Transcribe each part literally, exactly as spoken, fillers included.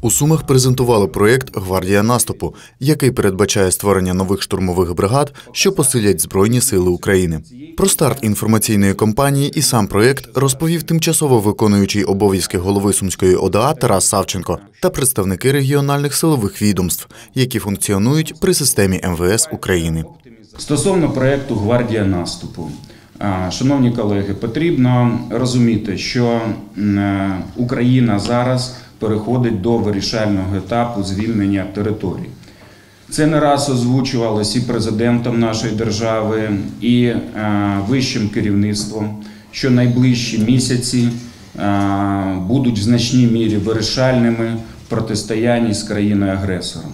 У Сумах презентували проєкт «Гвардія наступу», який передбачає створення нових штурмових бригад, що посилять Збройні сили України. Про старт інформаційної кампанії і сам проєкт розповів тимчасово виконуючий обов'язки голови Сумської О Д А Тарас Савченко та представники регіональних силових відомств, які функціонують при системі Ем Ве Ес України. Стосовно проєкту «Гвардія наступу». Шановні колеги, потрібно розуміти, що Україна зараз переходить до вирішального етапу звільнення територій. Це не раз озвучувалось і президентом нашої держави, і вищим керівництвом, що найближчі місяці будуть в значній мірі вирішальними в протистоянні з країною-агресором.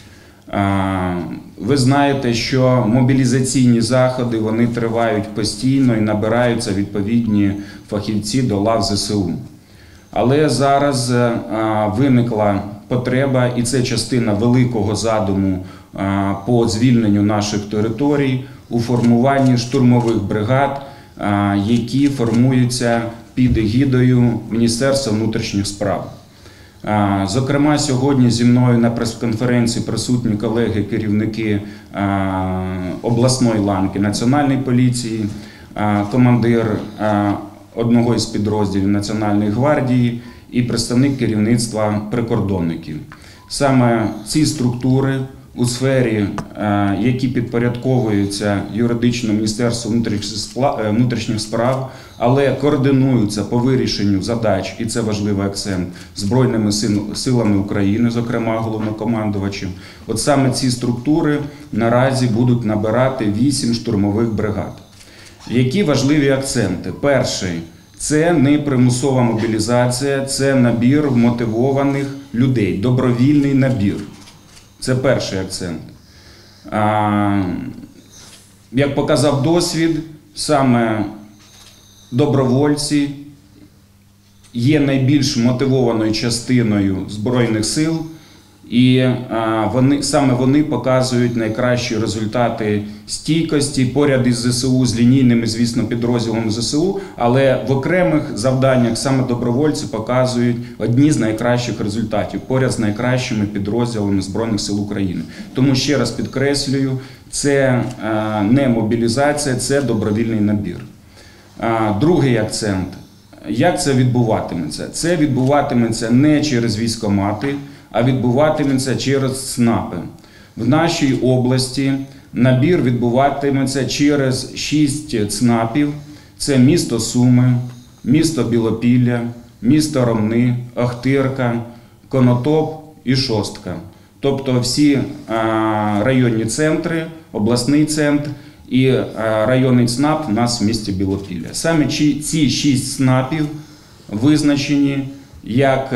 Ви знаєте, що мобілізаційні заходи вони тривають постійно і набираються відповідні фахівці до лав Зе Се У. Але зараз виникла потреба, і це частина великого задуму по звільненню наших територій, у формуванні штурмових бригад, які формуються під егідою Міністерства внутрішніх справ. Зокрема, сьогодні зі мною на прес-конференції присутні колеги-керівники обласної ланки Національної поліції, командир одного із підрозділів Національної гвардії і представник керівництва прикордонників. Саме ці структури у сфері, які підпорядковуються юридично Міністерству внутрішніх справ, але координуються по вирішенню задач, і це важливий акцент, Збройними силами України, зокрема головнокомандувачем. От саме ці структури наразі будуть набирати вісім штурмових бригад. Які важливі акценти? Перший – це не примусова мобілізація, це набір вмотивованих людей, добровільний набір. Це перший акцент. Як показав досвід, саме добровольці є найбільш мотивованою частиною Збройних сил, і вони, саме вони показують найкращі результати стійкості поряд із Зе Се У, з лінійними, звісно, підрозділами Зе Се У, але в окремих завданнях саме добровольці показують одні з найкращих результатів поряд з найкращими підрозділами Збройних сил України. Тому ще раз підкреслюю, це не мобілізація, це добровільний набір. Другий акцент. Як це відбуватиметься? Це відбуватиметься не через військкомати, а відбуватиметься через ЦНАПи. В нашій області набір відбуватиметься через шість ЦНАПів. Це місто Суми, місто Білопілля, місто Ромни, Охтирка, Конотоп і Шостка. Тобто всі районні центри, обласний центр і районний ЦНАП у нас в місті Білопілля. Саме ці шість ЦНАПів визначені як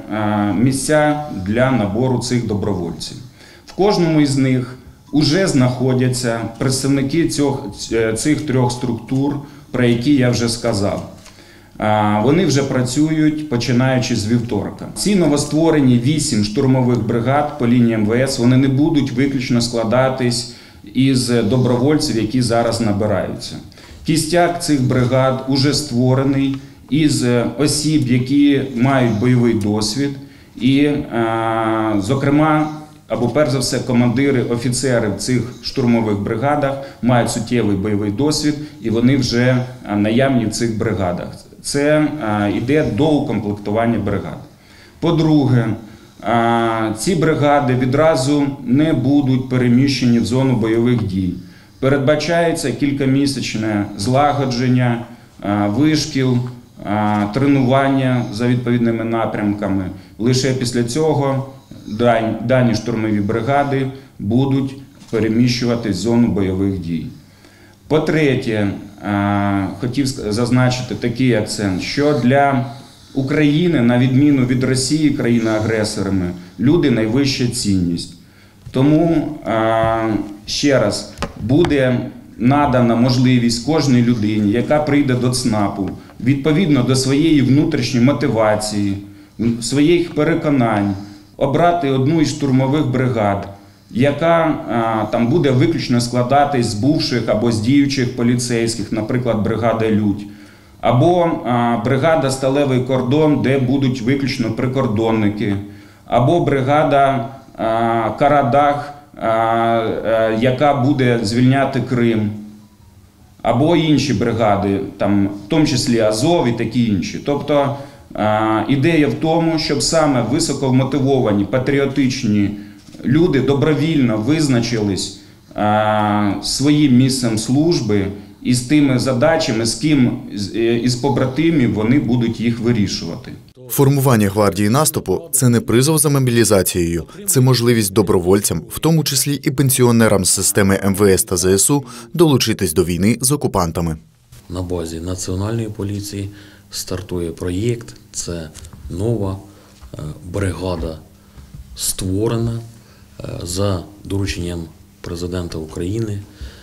місця для набору цих добровольців. В кожному із них вже знаходяться представники цих трьох структур, про які я вже сказав. Вони вже працюють, починаючи з вівторка. Ці новостворені вісім штурмових бригад по лінії Ем Ве Ес, вони не будуть виключно складатись із добровольців, які зараз набираються. Кістяк цих бригад уже створений із осіб, які мають бойовий досвід, і, зокрема, або перш за все, командири, офіцери в цих штурмових бригадах мають суттєвий бойовий досвід, і вони вже наявні в цих бригадах. Це йде до укомплектування бригад. По-друге, ці бригади відразу не будуть переміщені в зону бойових дій. Передбачається кількамісячне злагодження, вишкіл, тренування за відповідними напрямками. Лише після цього дані штурмові бригади будуть переміщуватись в зону бойових дій. По-третє, хотів зазначити такий акцент, що для України, на відміну від Росії, країни-агресорами, люди – найвища цінність. Тому, ще раз, буде надана можливість кожній людині, яка прийде до ЦНАПу, відповідно до своєї внутрішньої мотивації, своїх переконань, обрати одну із штурмових бригад, яка там буде виключно складатись з бувших або з діючих поліцейських, наприклад, бригада «Людь», або бригада «Сталевий кордон», де будуть виключно прикордонники, або бригада Карадах, яка буде звільняти Крим, або інші бригади, там, в тому числі Азов і такі інші. Тобто ідея в тому, щоб саме високовмотивовані, патріотичні люди добровільно визначились своїм місцем служби і з тими задачами, з ким із побратимів вони будуть їх вирішувати. Формування гвардії наступу – це не призов за мобілізацією, це можливість добровольцям, в тому числі і пенсіонерам з системи ем ве ес та зе ес у, долучитись до війни з окупантами. На базі Національної поліції стартує проєкт, це нова бригада, створена за дорученням президента України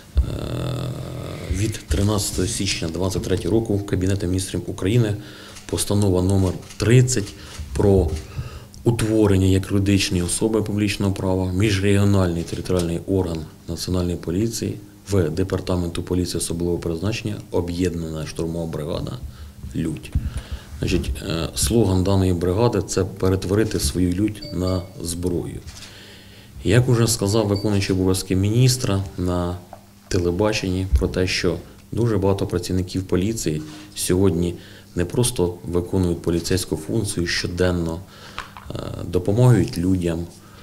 від тринадцятого січня двадцять третього року Кабінетом міністрів України постанова номер тридцять про утворення як юридичної особи публічного права міжрегіональний територіальний орган Національної поліції в Департаменту поліції особливого призначення об'єднана штурмова бригада «Лють». Значить, слоган даної бригади – це перетворити свою лють на зброю. Як уже сказав виконуючий обов'язки міністра на телебаченні про те, що дуже багато працівників поліції сьогодні не просто виконують поліцейську функцію щоденно, допомагають людям,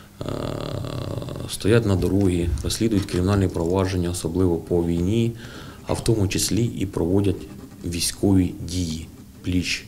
стоять на дорогі, розслідують кримінальні провадження, особливо по війні, а в тому числі і проводять військові дії пліч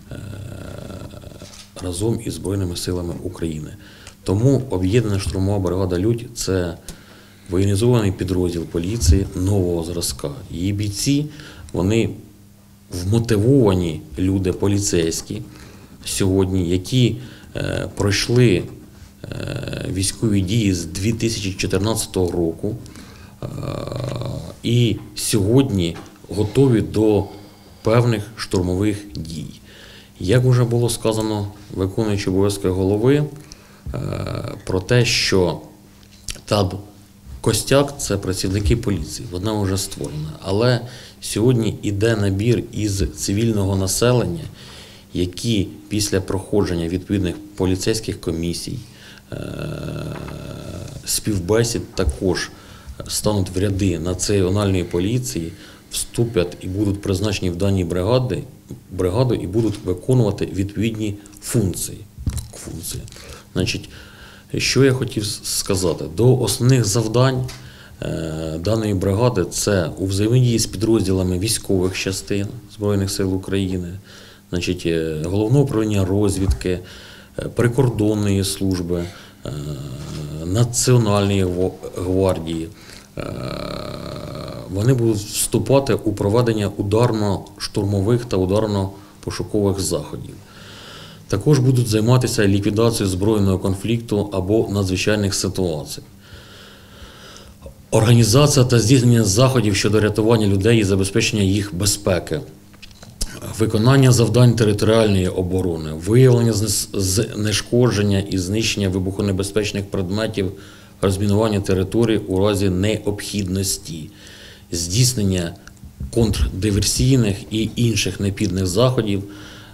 разом із Збройними силами України. Тому об'єднана штурмова бригада «Лють» – це воєнізований підрозділ поліції нового зразка. Її бійці, вони вмотивовані люди поліцейські сьогодні, які е, пройшли е, військові дії з дві тисячі чотирнадцятого року е, і сьогодні готові до певних штурмових дій. Як вже було сказано виконуючим обов'язки голови, е, про те, що таб Костяк – це працівники поліції, вона вже створена. Але сьогодні йде набір із цивільного населення, які після проходження відповідних поліцейських комісій, співбесід також стануть в ряди Національної поліції, вступлять і будуть призначені в дані бригади, бригаду і будуть виконувати відповідні функції. функції. Значить, що я хотів сказати? До основних завдань е, даної бригади – це у взаємодії з підрозділами військових частин Збройних сил України, значить, Головного управління розвідки, прикордонної служби, е, Національної гвардії. Е, вони будуть вступати у проведення ударно-штурмових та ударно-пошукових заходів. Також будуть займатися ліквідацією збройного конфлікту або надзвичайних ситуацій. Організація та здійснення заходів щодо рятування людей і забезпечення їх безпеки. Виконання завдань територіальної оборони, виявлення знешкодження і знищення вибухонебезпечних предметів, розмінування територій у разі необхідності, здійснення контрдиверсійних і інших необхідних заходів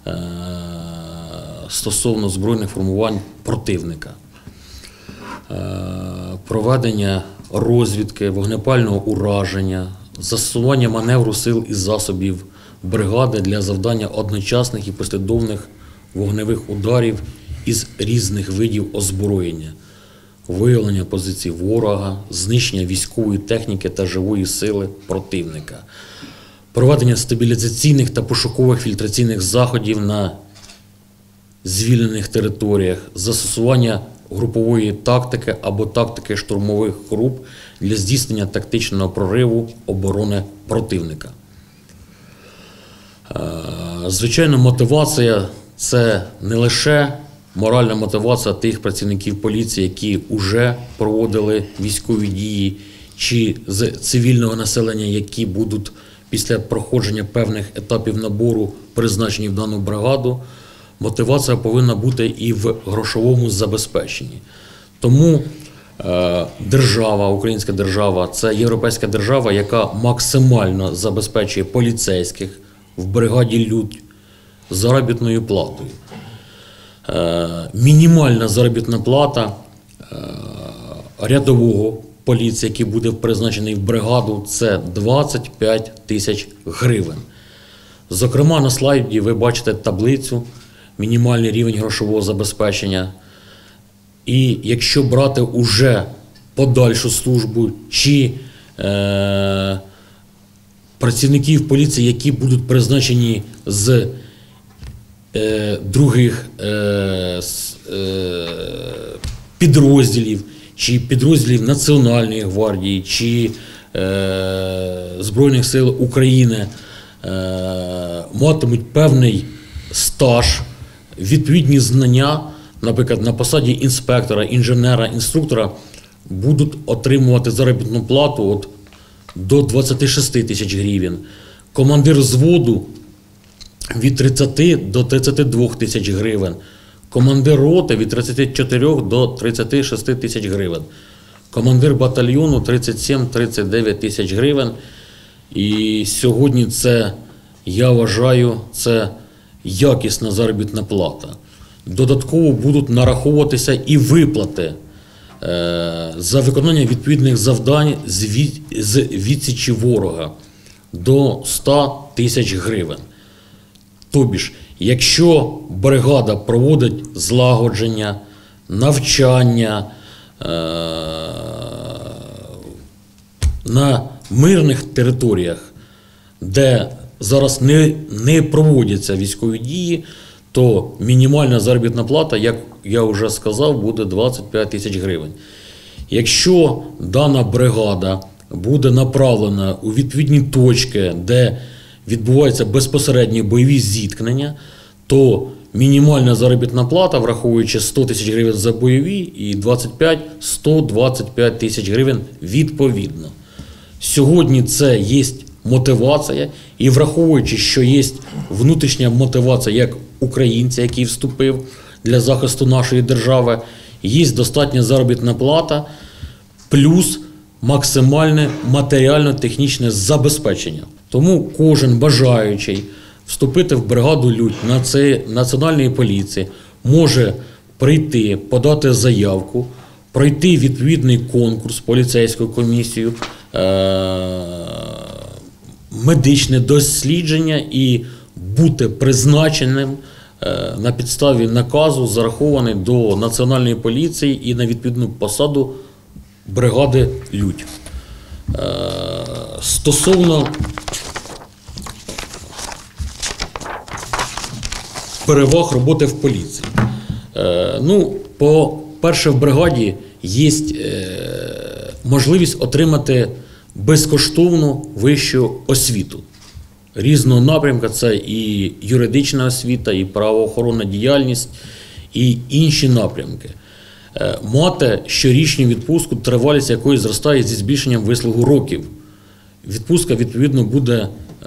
стосовно збройних формувань противника, проведення розвідки, вогнепального ураження, застосування маневру сил і засобів бригади для завдання одночасних і послідовних вогневих ударів із різних видів озброєння, виявлення позицій ворога, знищення військової техніки та живої сили противника, проведення стабілізаційних та пошукових фільтраційних заходів на звільнених територіях, застосування групової тактики або тактики штурмових груп для здійснення тактичного прориву оборони противника. Звичайно, мотивація – це не лише моральна мотивація тих працівників поліції, які вже проводили військові дії, чи з цивільного населення, які будуть після проходження певних етапів набору призначені в дану бригаду. Мотивація повинна бути і в грошовому забезпеченні. Тому е, держава, українська держава – це європейська держава, яка максимально забезпечує поліцейських в бригаді «Лють» заробітною платою. мінімальна заробітна плата рядового поліції, який буде призначений в бригаду, це двадцять п'ять тисяч гривень. Зокрема, на слайді ви бачите таблицю, мінімальний рівень грошового забезпечення. І якщо брати уже подальшу службу чи е, працівників поліції, які будуть призначені з е, других е, з, е, підрозділів, чи підрозділів Національної гвардії, чи е, Збройних сил України, е, матимуть певний стаж, відповідні знання, наприклад, на посаді інспектора, інженера, інструктора, будуть отримувати заробітну плату от до двадцяти шести тисяч гривень. Командир взводу від тридцяти до тридцяти двох тисяч гривень. Командир роти від тридцяти чотирьох до тридцяти шести тисяч гривень. Командир батальйону тридцять сім - тридцять дев'ять тисяч гривень. І сьогодні це, я вважаю, це якісна заробітна плата. Додатково будуть нараховуватися і виплати е, за виконання відповідних завдань з, від, з відсічі ворога до ста тисяч гривень. Тобі ж, якщо бригада проводить злагодження, навчання е, на мирних територіях, де зараз не, не проводяться військові дії, то мінімальна заробітна плата, як я вже сказав, буде двадцять п'ять тисяч гривень. Якщо дана бригада буде направлена у відповідні точки, де відбуваються безпосередні бойові зіткнення, то мінімальна заробітна плата, враховуючи сто тисяч гривень за бойові і двадцять п'ять - сто двадцять п'ять тисяч гривень відповідно. Сьогодні це є мотивація, і враховуючи, що є внутрішня мотивація як українця, який вступив для захисту нашої держави, є достатня заробітна плата, плюс максимальне матеріально-технічне забезпечення. Тому кожен бажаючий вступити в бригаду «Людь» Національної поліції може прийти, подати заявку, пройти відповідний конкурс, поліцейську комісію, медичне дослідження і бути призначеним на підставі наказу, зарахований до Національної поліції і на відповідну посаду бригади «Людь». Стосовно переваг роботи в поліції. Ну, по-перше, в бригаді є можливість отримати безкоштовну вищу освіту різного напрямку. Це і юридична освіта, і правоохоронна діяльність, і інші напрямки. Мати щорічну відпустку, тривалість якої зростає зі збільшенням вислугу років. Відпустка, відповідно, буде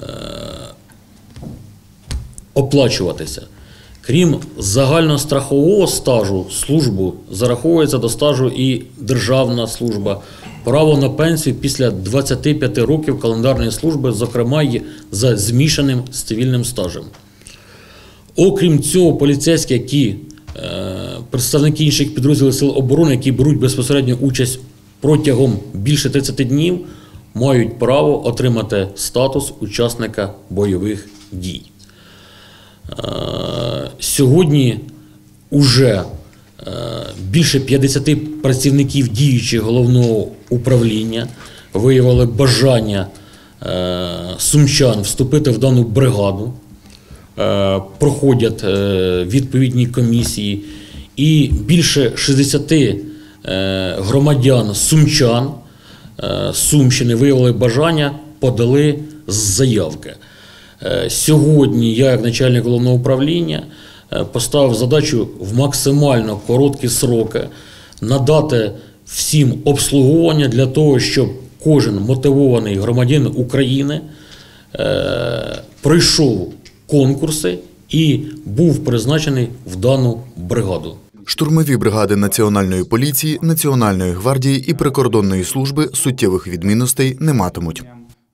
оплачуватися. Крім загальнострахового стажу, службу зараховується до стажу і державна служба. Право на пенсію після двадцяти п'яти років календарної служби, зокрема й за змішаним з цивільним стажем. Окрім цього, поліцейські, які представники інших підрозділів Сил оборони, які беруть безпосередню участь протягом більше тридцяти днів, мають право отримати статус учасника бойових дій. Сьогодні вже більше п'ятдесяти працівників діючого головного управління виявили бажання сумчан вступити в дану бригаду, проходять відповідні комісії, і більше шістдесяти громадян сумчан Сумщини виявили бажання, подали заявки. Сьогодні я, як начальник головного управління, поставив задачу в максимально короткі сроки надати всім обслуговування для того, щоб кожен мотивований громадянин України пройшов конкурси і був призначений в дану бригаду. Штурмові бригади Національної поліції, Національної гвардії і прикордонної служби суттєвих відмінностей не матимуть.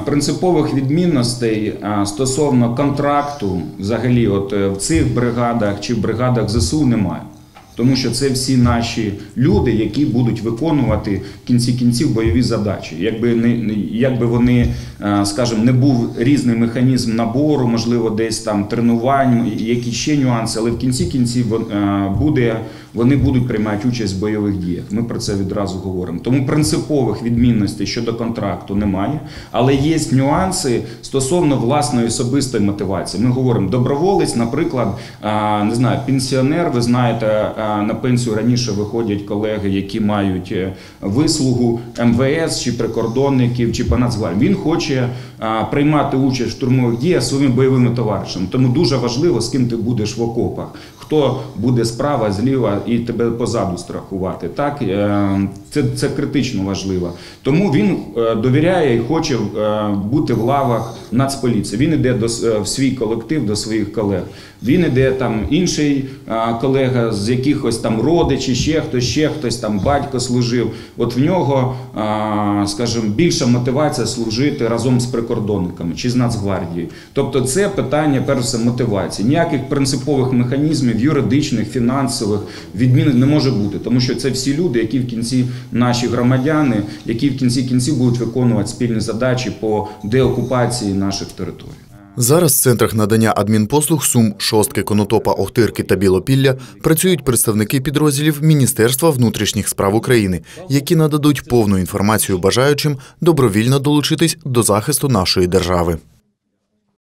принципових відмінностей стосовно контракту взагалі от в цих бригадах чи в бригадах ЗСУ немає. Тому що це всі наші люди, які будуть виконувати в кінці кінців бойові задачі. Якби не якби вони, скажімо, не був різний механізм набору, можливо, десь там тренувань, які ще нюанси, але в кінці кінців буде, вони будуть приймати участь в бойових діях. Ми про це відразу говоримо. Тому принципових відмінностей щодо контракту немає, але є нюанси стосовно власної особистої мотивації. Ми говоримо, доброволець, наприклад, не знаю, пенсіонер, ви знаєте, на пенсію раніше виходять колеги, які мають вислугу ем ве ес, чи прикордонників, чи по Нацгвардії. Він хоче приймати участь в штурмових діях своїми бойовими товаришами. Тому дуже важливо, з ким ти будеш в окопах. Хто буде справа, зліва і тебе позаду страхувати. Так? Це, це критично важливо. Тому він довіряє і хоче бути в лавах Нацполіції. Він йде до, в свій колектив, до своїх колег. Він йде там інший колега з якихось там родичів, ще хтось, ще хтось, там батько служив. От в нього, скажімо, більша мотивація служити разом з прикордонниками чи з Нацгвардією. Тобто це питання, перш за все, мотивації. Ніяких принципових механізмів, юридичних, фінансових відмін не може бути. Тому що це всі люди, які в кінці наші громадяни, які в кінці кінців будуть виконувати спільні задачі по деокупації наших територій. Зараз в центрах надання адмінпослуг Сум, Шостки, Конотопа, Охтирки та Білопілля працюють представники підрозділів Міністерства внутрішніх справ України, які нададуть повну інформацію бажаючим добровільно долучитись до захисту нашої держави.